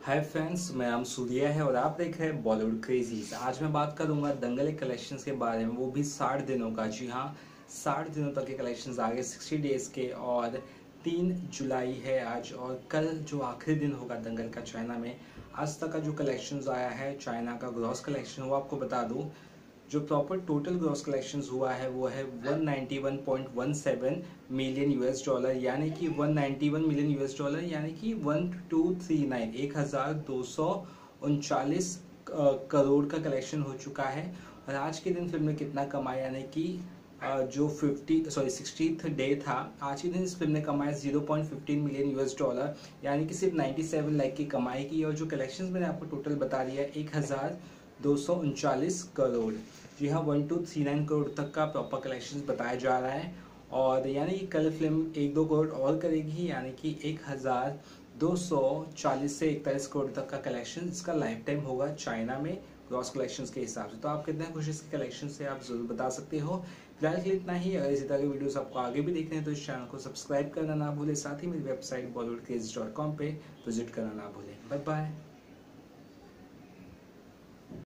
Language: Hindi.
हाय फ्रेंड्स, मैं नाम सूर्या है और आप देख रहे हैं बॉलीवुड क्रेजीज। आज मैं बात करूंगा दंगल के कलेक्शंस के बारे में, वो भी 60 दिनों का। जी हाँ, 60 दिनों तक के कलेक्शंस आ गए, 60 डेज के। और 3 जुलाई है आज, और कल जो आखिरी दिन होगा दंगल का चाइना में। आज तक का जो कलेक्शंस आया है चाइना का ग्रॉस कलेक्शन, वो आपको बता दूं। जो प्रॉपर टोटल ग्रॉस कलेक्शंस हुआ है वो है 191.17 मिलियन यूएस डॉलर, यानी कि 191 मिलियन यूएस डॉलर, यानी कि 1239 1239 करोड़ का कलेक्शन हो चुका है। और आज के दिन फिल्म ने कितना कमाया, यानी कि जो 60th डे था, आज के दिन इस फिल्म ने कमाया 0.15 मिलियन यूएस डॉलर, यानी कि सिर्फ 97 लाख की कमाई की। और जो कलेक्शंस मैंने आपको टोटल बता दिया है 1239 करोड़। जी हाँ, 1239 करोड़ तक का प्रॉपर कलेक्शंस बताया जा रहा है। और यानी कि कल फिल्म 1-2 करोड़ और करेगी, यानी कि 1240 से 41 करोड़ तक का कलेक्शन इसका लाइफ टाइम होगा चाइना में ग्रॉस कलेक्शंस के हिसाब से। तो आप कितने खुश इसके कलेक्शन से आप जरूर बता सकते हो। फिलहाल के लिए इतना ही। अगर इसी तरह के वीडियोस आपको आगे भी देखने हैं तो इस चैनल को सब्सक्राइब करना ना भूलें, साथ ही मेरी वेबसाइट bollywoodcraze.com पे विजिट करना ना भूलें। Bye bye.